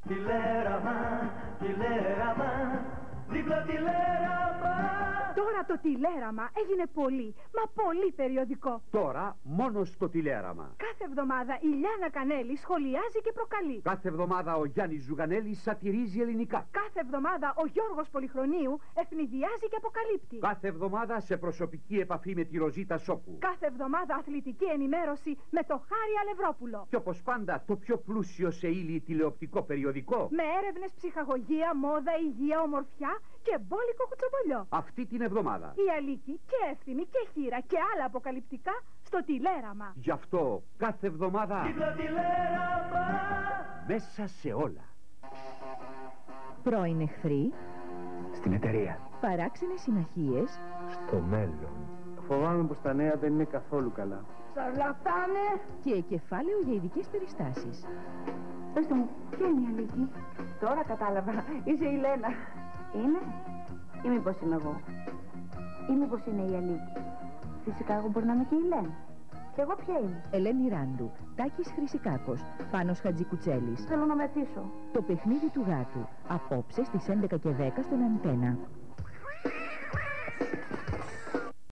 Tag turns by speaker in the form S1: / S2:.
S1: Τηλέραμα, τηλέραμα, διπλό τηλέραμα.
S2: Τώρα το τηλέραμα έγινε πολύ, μα πολύ περιοδικό.
S3: Τώρα μόνο στο τηλέραμα.
S2: Κάθε εβδομάδα η Λιάννα Κανέλη σχολιάζει και προκαλεί.
S3: Κάθε εβδομάδα ο Γιάννης Ζουγανέλης σατυρίζει ελληνικά.
S2: Κάθε εβδομάδα ο Γιώργος Πολυχρονίου ευνηδιάζει και αποκαλύπτει.
S3: Κάθε εβδομάδα σε προσωπική επαφή με τη Ροζίτα Σόκου.
S2: Κάθε εβδομάδα αθλητική ενημέρωση με το Χάρη Αλευρόπουλο.
S3: Και όπως πάντα το πιο πλούσιο σε ύλη τηλεοπτικό περιοδικό.
S2: Με έρευνες ψυχαγωγία, μόδα, υγεία, ομορφιά και μπόλικο κουτσομπολιό.
S3: Αυτή την εβδομάδα.
S2: Η Αλίκη και Εύθυμη και Χήρα και άλλα αποκαλυπτικά στο τηλέραμα.
S3: Γι' αυτό κάθε εβδομάδα
S1: Τηλέραμα.
S3: μέσα σε όλα.
S4: Πρώην εχθροί,
S5: Στην εταιρεία.
S4: παράξενες συμμαχίες,
S5: Στο μέλλον. Φοβάμαι πως τα νέα δεν είναι καθόλου καλά.
S2: Σαρλατάνε!
S4: και κεφάλαιο για ειδικές περιστάσεις.
S2: Πες μου, ποια είναι η Αλίκη?
S6: Τώρα κατάλαβα. Είσαι η Λένα. Είναι ή μήπως είμαι εγώ? Ή μήπως είναι η Αλίκη? Φυσικά εγώ μπορεί να είμαι και η Λένα. Και εγώ ποια είμαι?
S4: Ελένη Ράντου, Τάκης Χρυσικάκος, Πάνος Χατζικουτσέλης.
S6: Θέλω να με αφήσω.
S4: Το παιχνίδι του γάτου. Απόψε στις 11 και 10 στον Αντένα.